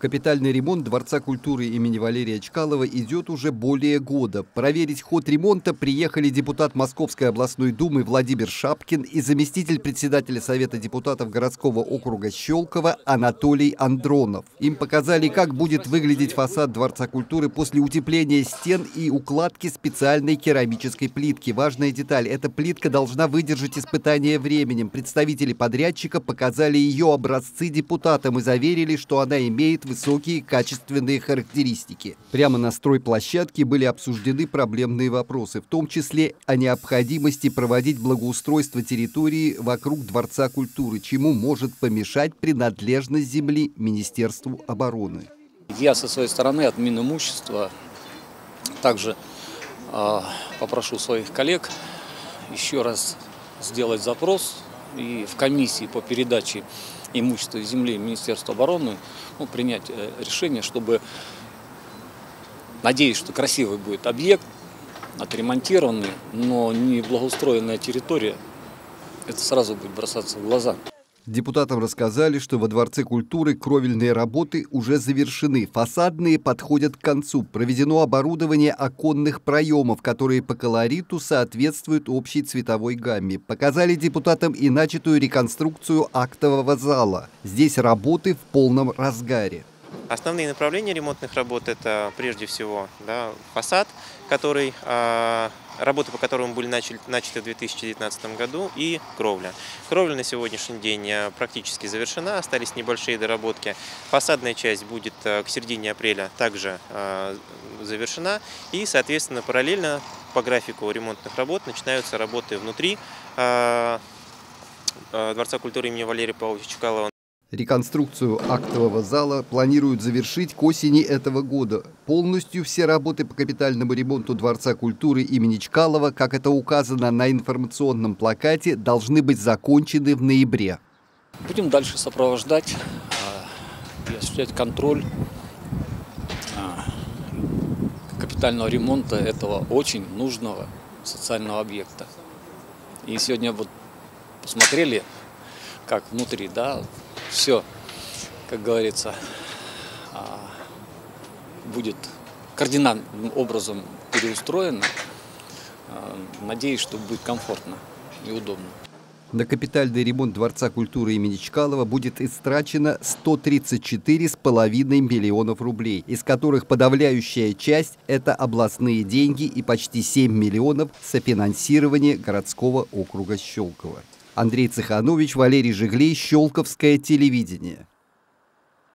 Капитальный ремонт Дворца культуры имени Валерия Чкалова идет уже более года. Проверить ход ремонта приехали депутат Московской областной думы Владимир Шапкин и заместитель председателя Совета депутатов городского округа Щелково Анатолий Андронов. Им показали, как будет выглядеть фасад Дворца культуры после утепления стен и укладки специальной керамической плитки. Важная деталь – эта плитка должна выдержать испытание временем. Представители подрядчика показали ее образцы депутатам и заверили, что она имеет высокие качественные характеристики. Прямо на стройплощадке были обсуждены проблемные вопросы, в том числе о необходимости проводить благоустройство территории вокруг Дворца культуры, чему может помешать принадлежность земли Министерству обороны. Я со своей стороны от Минимущества также попрошу своих коллег еще раз сделать запрос и в комиссии по передаче имущества и земли Министерства обороны принять решение, чтобы, надеюсь, что красивый будет объект, отремонтированный, но не благоустроенная территория, это сразу будет бросаться в глаза. Депутатам рассказали, что во Дворце культуры кровельные работы уже завершены, фасадные подходят к концу, проведено оборудование оконных проемов, которые по колориту соответствуют общей цветовой гамме. Показали депутатам и начатую реконструкцию актового зала. Здесь работы в полном разгаре. Основные направления ремонтных работ – это прежде всего фасад, работы по которому были начаты в 2019 году, и кровля. Кровля на сегодняшний день практически завершена, остались небольшие доработки. Фасадная часть будет к середине апреля также завершена, и, соответственно, параллельно по графику ремонтных работ начинаются работы внутри Дворца культуры имени Валерия Павловича Чкалова. Реконструкцию актового зала планируют завершить к осени этого года. Полностью все работы по капитальному ремонту Дворца культуры имени Чкалова, как это указано на информационном плакате, должны быть закончены в ноябре. Будем дальше сопровождать и осуществлять контроль капитального ремонта этого очень нужного социального объекта. И сегодня посмотрели, как внутри, все, как говорится, будет кардинальным образом переустроено. Надеюсь, что будет комфортно и удобно. На капитальный ремонт Дворца культуры имени Чкалова будет истрачено 134,5 миллионов рублей, из которых подавляющая часть – это областные деньги и почти 7 миллионов софинансирование городского округа Щелково. Андрей Цеханович, Валерий Жиглей, Щелковское телевидение.